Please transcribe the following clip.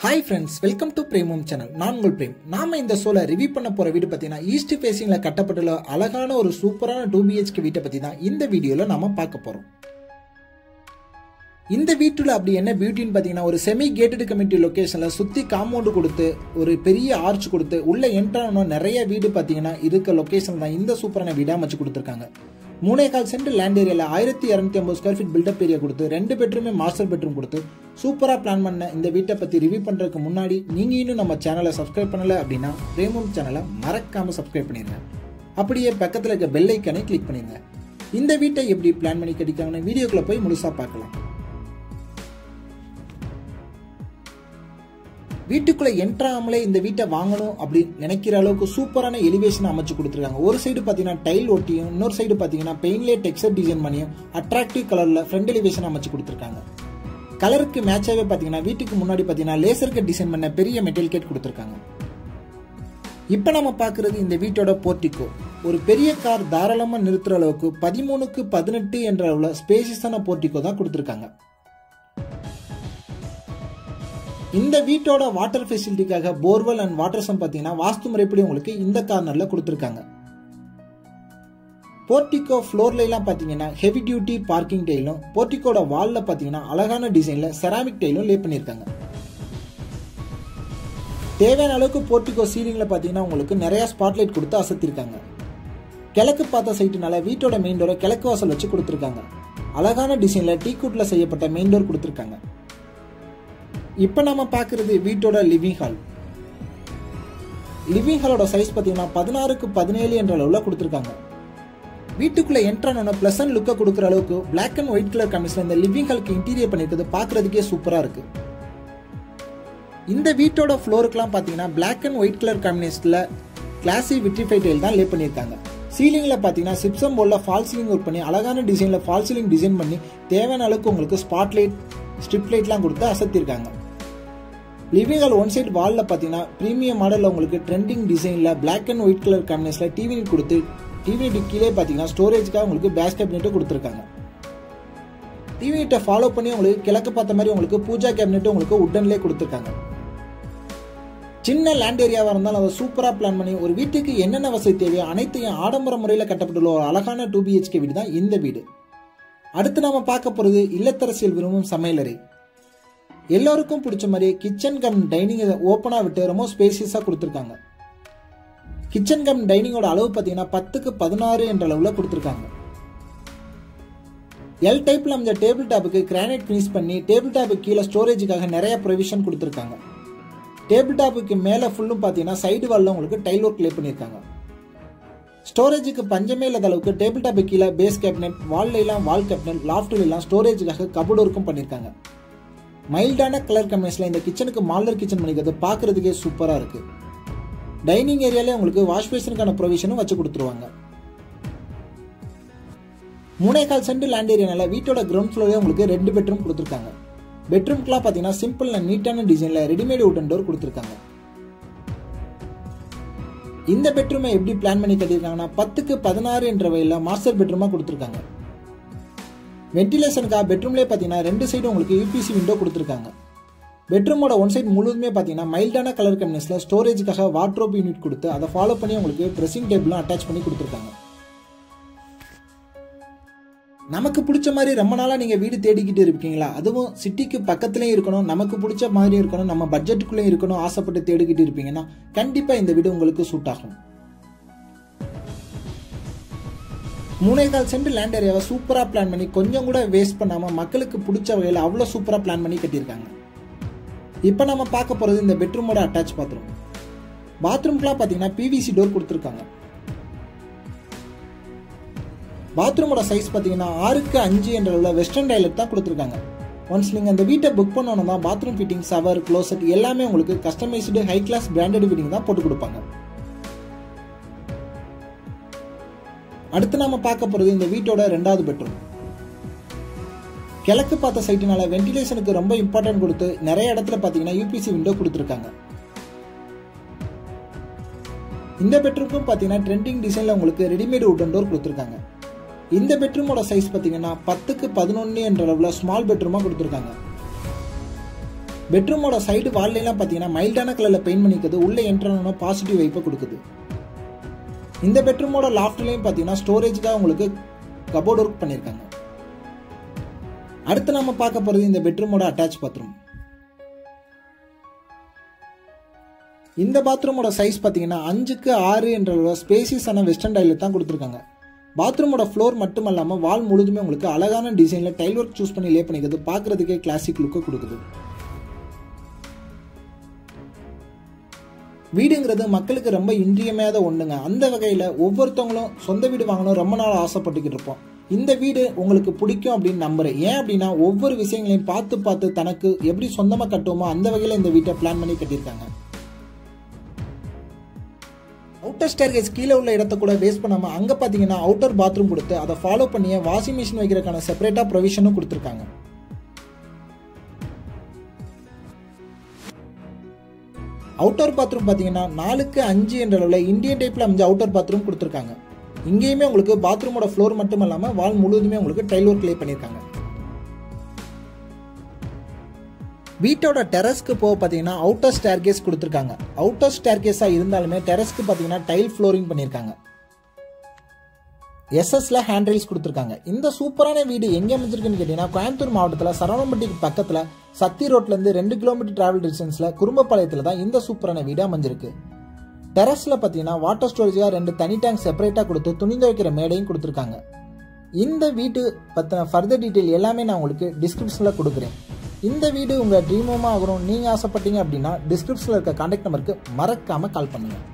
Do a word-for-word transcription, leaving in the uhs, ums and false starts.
Hi friends, welcome to Premum channel. நான் உங்கள் frame. நாம இந்த சோல ரிவ்யூ பண்ண போற வீடு பாத்தீங்கன்னா ஈஸ்ட் ஃபேசிங்ல கட்டப்பட்டுள்ள அழகான ஒரு சூப்பரான two B H K வீட்டை பத்தி தான் இந்த வீடியோல நாம பார்க்க போறோம். இந்த வீட்டுல அப்படி என்ன பியூட்டின்னு பாத்தீங்கன்னா ஒரு செமி கேட்டட் கம்யூனிட்டி லொகேஷன்ல சுத்தி காம்பவுண்ட் கொடுத்து ஒரு பெரிய ஆர்ச் கொடுத்து உள்ள என்ட்ரான நிறைய வீடு பாத்தீங்கன்னா இருக்க லொகேஷன் தான் இந்த சூப்பரான வீடா அமைச்சு கொடுத்திருக்காங்க. மூணே கால் சென்ட் லேண்ட் ஏரியால ஆயிரத்தி இருநூத்தி ஐம்பது ஸ்கொயர் ஃபீட் பில்டப் ஏரியா கொடுத்து ரெண்டு பெட்ரூமே மாஸ்டர் பெட்ரூம் கொடுத்து சூப்பரா பிளான் பண்ண இந்த வீட்டை பத்தி ரிவ்யூ பண்றதுக்கு முன்னாடி நீங்க இன்னும் நம்ம சேனலை சப்ஸ்கிரைப் பண்ணல அப்படின்னா பிரேமம் சேனலை மறக்காம சப்ஸ்கிரைப் பண்ணிருங்க. அப்படியே பக்கத்துல இருக்க பெல் ஐக்கானை கிளிக் பண்ணிருங்க. இந்த வீட்டை எப்படி பிளான் பண்ணி கட்டிக்காங்கன்னு வீடியோக்குள்ள போய் முழுசா பார்க்கலாம். வீட்டுக்குள்ள என்ட்ராமலே இந்த வீட்டை வாங்கணும் அப்படி நினைக்கிற அளவுக்கு சூப்பரான எலிவேஷன் அமைச்சு கொடுத்துருக்காங்க. ஒரு சைடு பாத்தீங்கன்னா டைல் ஒட்டியும் இன்னொரு சைடு பாத்தீங்கன்னா பெயின்லே டெக்ஸ்சர் டிசைன் பண்ணியும் அட்ராக்டிவ் கலர்ல ஃப்ரண்ட் எலிவேஷன் அமைச்சு கொடுத்துருக்காங்க. கலருக்கு மேட்சாவே பாத்தீங்கன்னா வீட்டுக்கு முன்னாடி பாத்தீங்கன்னா லேசர் கட் டிசைன் பண்ண பெரிய மெட்டல் கேட் கொடுத்துருக்காங்க. இப்ப நம்ம பாக்குறது இந்த வீட்டோட போர்டிகோ. ஒரு பெரிய கார் தாராளமா நிறுத்துற அளவுக்கு பதிமூணுக்கு பதினெட்டு என்ற அளவுல ஸ்பேசியஸான போர்டிகோ தான் கொடுத்துருக்காங்க. இந்த வீட்டோட வாட்டர் ஃபெசிலிட்டிக்காக borewell அண்ட் வாட்டர் சம் பாத்தீங்கன்னா வாஸ்து முறைப்படி உங்களுக்கு இந்த கார்னர்ல கொடுத்திருக்காங்க. போர்டிகோ ஃப்ளோர்ல எல்லாம் பாத்தீங்கன்னா ஹெவி டியூட்டி பார்க்கிங் டைலும் போர்டிகோட வால்ல பாத்தீங்கன்னா அழகான டிசைன்ல செராமிக் டைலும் லே பண்ணிருக்காங்க. தேவையான அளவுக்கு போர்டிகோ சீலிங்ல பாத்தீங்கன்னா உங்களுக்கு நிறைய ஸ்பாட்லைட் கொடுத்து அசத்திருக்காங்க. கிழக்கு பார்த்த சைட்டுனால வீட்டோட மெயின் டோரை கிழக்கு வாசல் வச்சு கொடுத்திருக்காங்க. அழகான டிசைன்ல டீக்குட்ல செய்யப்பட்ட மெயின் டோர் கொடுத்திருக்காங்க. இப்ப நாம பாக்குறது வீட்டோட லிவிங் ஹால். லிவிங் ஹாலோட சைஸ் பாத்தீங்கன்னா பதினாறுக்கு பதினேழு என்ற அளவுல கொடுத்திருக்காங்க. வீட்டுக்குள்ள என்ட்ரான பிளசன்ட் லுக்க கொடுக்குற அளவுக்கு பிளாக் அண்ட் ஒயிட் கலர் காம்பினேஷன்ல இந்த லிவிங் ஹாலுக்கு இன்டீரியர் பண்ணிருக்கிறது பாக்குறதுக்கே சூப்பரா இருக்கு. இந்த வீட்டோட ஃப்ளோருக்குலாம் பாத்தீங்கன்னா பிளாக் அண்ட் ஒயிட் கலர் காம்பினேஷன்ல கிளாசி விட்ரிஃபை டைல் தான் லே பண்ணிருக்காங்க. சீலிங்ல பாத்தீங்கன்னா சிப்சம் போர்ட்ல ஃபால் சீலிங் ஒர்க் பண்ணி அழகான டிசைன்ல ஃபால் சீலிங் டிசைன் பண்ணி தேவையான அளவுக்கு உங்களுக்கு ஸ்பாட் லைட் ஸ்ட்ரிப் லைட்லாம் கொடுத்து அசத்திருக்காங்க. லிவிங் ஹால் ஒன் சைடு வால்ல பாத்தீங்கன்னா பிரீமியம் மாடல்ல உங்களுக்கு ட்ரெண்டிங் டிசைன்ல பிளாக் அண்ட் ஒயிட் கலர் காம்பினேஷன்ல டிவி யூனிட் கொடுத்து டிவி யூனிட் கீழே பாத்தீங்கன்னா ஸ்டோரேஜ்க்காக உங்களுக்கு பேஸ் கேபினெட் கொடுத்திருக்காங்க. டிவி யூனிட்டை ஃபாலோ பண்ணி உங்களுக்கு கிழக்கு பார்த்த மாதிரி உங்களுக்கு பூஜா கேபினெட் உங்களுக்கு உட்டன்லயே கொடுத்திருக்காங்க. சின்ன லேண்ட் ஏரியாவா இருந்தாலும் அதை சூப்பரா பிளான் பண்ணி ஒரு வீட்டுக்கு என்னென்ன வசதி தேவையோ அனைத்தையும் ஆடம்பர முறையில் கட்டப்பட்டுள்ள ஒரு அழகான டூ பி ஹெச் கே வீடு தான் இந்த வீடு. அடுத்து நாம பார்க்க போறது இல்லத்தரசியல் விரும்பும் சமையலறை. எல்லாருக்கும் பிடிச்ச மாதிரி கிச்சன் கம் டைனிங் ஓப்பனா விட்டு ரொம்ப ஸ்பேசியஸா கொடுத்திருக்காங்க. கிச்சன் கம் டைனிங்கோட அளவு பாத்தீங்கன்னா பத்துக்கு பதினாறு என்ற அளவுல கொடுத்திருக்காங்க. எல் டைப்ல அமைஞ்ச டேபிள் டாப்புக்கு கிரானைட் பினிஷ் பண்ணி டேபிள் டாப்புக்கு கீழே ஸ்டோரேஜுக்காக நிறைய ப்ரொவிஷன் கொடுத்திருக்காங்க. டேபிள் டாப்புக்கு மேல ஃபுல்லும் பாத்தீங்கன்னா சைடு வால்ல உங்களுக்கு டைல் ஒர்க் லே பண்ணிருக்காங்க. ஸ்டோரேஜுக்கு பஞ்சமே இல்லாத அளவுக்கு டேபிள் டாப்பு கீழே பேஸ் கேபினெட் வால்ல எல்லாம் வால் கேபினெட் லாஃப்ட்ல எல்லாம் ஸ்டோரேஜுக்காக கபோர்ட் ஒர்க்கும் பண்ணிருக்காங்க. மைல்டான கலர் காம்பினேஷன்ல இந்த கிச்சனுக்கு மாடலர் கிச்சன் பண்ணிக்கிறது பாக்குறதுக்கே சூப்பரா இருக்கு. டைனிங் ஏரியாலே உங்களுக்கு வாஷ் பேஷனுக்கான ப்ரொவிஷனும் வச்சு கொடுத்துருவாங்க. மூணே கால் சென்ட் லேண்ட் ஏரியானால வீட்டோட கிரவுண்ட் ஃப்ளோர்ல உங்களுக்கு ரெண்டு பெட்ரூம் கொடுத்துருக்காங்க. பெட்ரூம்க்குலாம் பாத்தீங்கன்னா சிம்பிள் அண்ட் நீட்டான டிசைன்ல ரெடிமேட் வுடன் டோர் கொடுத்துருக்காங்க. இந்த பெட்ரூமை எப்படி பிளான் பண்ணி கட்டியிருக்காங்கன்னா பத்துக்கு பதினாறு என்ற வகையில மாஸ்டர் பெட்ரூமா கொடுத்துருக்காங்க. வென்டிலேஷனுக்காக பெட்ரூம்லேயே பார்த்தீங்கன்னா ரெண்டு சைடும் உங்களுக்கு யூபிசி விண்டோ கொடுத்துருக்காங்க. பெட்ரூமோட ஒன் சைடு முழுவதுமே பார்த்தீங்கன்னா மைல்டான கலர் காம்பினேஷன்ல ஸ்டோரேஜுக்காக வார்ட்ரோப் யூனிட் கொடுத்து அதை ஃபாலோ பண்ணி உங்களுக்கு ட்ரெஸ்ஸிங் டேபிளும் அட்டாச் பண்ணி கொடுத்துருக்காங்க. நமக்கு பிடிச்ச மாதிரி ரொம்ப நாளா நீங்க வீடு தேடிக்கிட்டு இருக்கீங்களா? அதுவும் சிட்டிக்கு பக்கத்துலயும் இருக்கணும், நமக்கு பிடிச்ச மாதிரி இருக்கணும், நம்ம பட்ஜெட்டுக்குள்ளே இருக்கணும் ஆசைப்பட்டு தேடிக்கிட்டு இருப்பீங்கன்னா கண்டிப்பா இந்த வீடு உங்களுக்கு சூட் ஆகும். மூணே கால் சென்ட் லேண்ட் ஏரியாவை சூப்பரா பிளான் பண்ணி கொஞ்சம் கூட வேஸ்ட் பண்ணாம மக்களுக்கு பிடிச்ச வகையில் அவ்வளவு சூப்பரா பிளான் பண்ணி கட்டியிருக்காங்க. இப்ப நம்ம பார்க்க போறது இந்த பெட்ரூமோட அட்டாச் பாத்ரூம். பாத்ரூம்க்குலாம் பாத்தீங்கன்னா பிவிசி டோர் கொடுத்துருக்காங்க. பாத்ரூமோட சைஸ் பாத்தீங்கன்னா ஆறுக்கு அஞ்சு என்ற அளவுல வெஸ்டர்ன் டாய்லெட் தான் கொடுத்துருக்காங்க. ஒன்ஸ் நீங்க அந்த வீட்டை புக் பண்ணணும் தான் பாத்ரூம் ஃபிட்டிங் ஷவர் க்ளோசெட் எல்லாமே உங்களுக்கு customised high class branded fitting தான் போட்டு கொடுப்பாங்க. அடுத்து நாம பார்க்க போறது இந்த வீட்டோட ரெண்டாவது பெட்ரூம். கிழக்கு பார்த்த சைட்டுனால வென்டிலேஷனுக்கு ரொம்ப இம்பார்ட்டன்ட் கொடுத்து நிறைய இடத்துல பாத்தீங்கன்னா யூபிசி விண்டோ கொடுத்துருக்காங்க. இந்த பெட்ரூமுக்கும் பாத்தீங்கன்னா ட்ரெண்டிங் டிசைன்ல உங்களுக்கு ரெடிமேட் வுடன் டோர் கொடுத்துருக்காங்க. இந்த பெட்ரூமோட சைஸ் பாத்தீங்கன்னா பத்துக்கு பதினொன்னு என்ற அளவுல ஸ்மால் பெட்ரூமா கொடுத்துருக்காங்க. பெட்ரூமோட சைடு வால்லாம் பார்த்தீங்கன்னா மைல்டான கலரில் பெயிண்ட் பண்ணிக்கிறது உள்ள என்ட்ரான பாசிட்டிவ் வைப்பை கொடுக்குது. இந்த பெட்ரூமோட லாஃப்ட்லையும் பார்த்தீங்கன்னா ஸ்டோரேஜ்க்காக உங்களுக்கு கபோர்ட் ஒர்க் பண்ணியிருக்காங்க. அடுத்து நம்ம பார்க்க போகிறது இந்த பெட்ரூமோட அட்டாச் பாத்ரூம். இந்த பாத்ரூமோட சைஸ் பார்த்தீங்கன்னா அஞ்சுக்கு ஆறு என்ற ஸ்பேசியஸான வெஸ்டர்ன் டைல தான் கொடுத்துருக்காங்க. பாத்ரூமோட ஃப்ளோர் மட்டும் இல்லாமல் வால் முழுதுமே உங்களுக்கு அழகான டிசைனில் டைல் ஒர்க் சூஸ் பண்ணி லே பண்ணிக்கிறது பார்க்கறதுக்கே கிளாசிக் லுக்கை கொடுக்குது. வீடுங்கிறது மக்களுக்கு ரொம்ப இன்றியமையாத ஒண்ணுங்க. அந்த வகையில் ஒவ்வொருத்தவங்களும் சொந்த வீடு வாங்கணும் ரொம்ப நாள் ஆசைப்பட்டுக்கிட்டு இருப்போம். இந்த வீடு உங்களுக்கு பிடிக்கும் அப்படின்னு நம்புறேன். ஏன் அப்படின்னா ஒவ்வொரு விஷயங்களையும் பார்த்து பார்த்து தனக்கு எப்படி சொந்தமாக கட்டுவோமோ அந்த வகையில் இந்த வீட்டை பிளான் பண்ணி கட்டியிருக்காங்க. அவுட்டர் ஸ்டேர்கேஸ் கீழே உள்ள இடத்த கூட வேஸ்ட் பண்ணாம அங்க பாத்தீங்கன்னா அவுட்டர் பாத்ரூம் கொடுத்து அதை ஃபாலோ பண்ணிய வாஷிங் மிஷின் வைக்கிறதுக்கான செப்பரேட்டா ப்ரொவிஷனும் கொடுத்துருக்காங்க. அவுட்டர் பாத்ரூம் பாத்தீங்கன்னா நாலுக்கு அஞ்சு என்ற அளவில் இந்தியன் டைப்ல அமைஞ்ச அவுட்டர் பாத்ரூம் கொடுத்துருக்காங்க. இங்கேயுமே உங்களுக்கு பாத்ரூமோட ஃப்ளோர் மட்டும் இல்லாம வால் முழுவதுமே உங்களுக்கு டைல் ஒர்க் லே பண்ணியிருக்காங்க. வீட்டோட டெரஸ்க்கு போக பார்த்தீங்கன்னா அவுட்டர் ஸ்டேர்கேஸ் கொடுத்துருக்காங்க. அவுட்டர் ஸ்டேர்கேஸாக இருந்தாலுமே டெரஸ்க்கு பார்த்தீங்கன்னா டைல் ஃப்ளோரிங் பண்ணியிருக்காங்க. எஸ்எஸ்ல ஹேண்ட் ரைல்ஸ் கொடுத்துருக்காங்க. இந்த சூப்பரான வீடு எங்கே அமைஞ்சிருக்குன்னு கேட்டீங்கன்னா கோயம்புத்தூர் மாவட்டத்தில் சரவணம்பட்டிக்கு பக்கத்தில் சத்தி ரோட்லேருந்து ரெண்டு கிலோமீட்டர் டிராவல் டிஸ்டன்ஸில் குரும்பப்பாளையத்தில் தான் இந்த சூப்பரான வீடு அமைஞ்சிருக்கு. டெரஸில் பார்த்தீங்கன்னா வாட்டர் ஸ்டோரேஜாக ரெண்டு தனி டேங்க் செப்பரேட்டாக கொடுத்து துணி துவைக்கிற மேடையும் கொடுத்துருக்காங்க. இந்த வீட்டு பற்றின ஃபர்தர் டீட்டெயில் எல்லாமே நான் உங்களுக்கு டிஸ்கிரிப்ஷனில் கொடுக்குறேன். இந்த வீடு உங்கள் ட்ரீம் ஹோமாக ஆகணும் நீங்கள் ஆசைப்பட்டீங்க அப்படின்னா டிஸ்கிரிப்ஷனில் இருக்க கான்டாக்ட் நம்பருக்கு மறக்காமல் கால் பண்ணுங்கள்.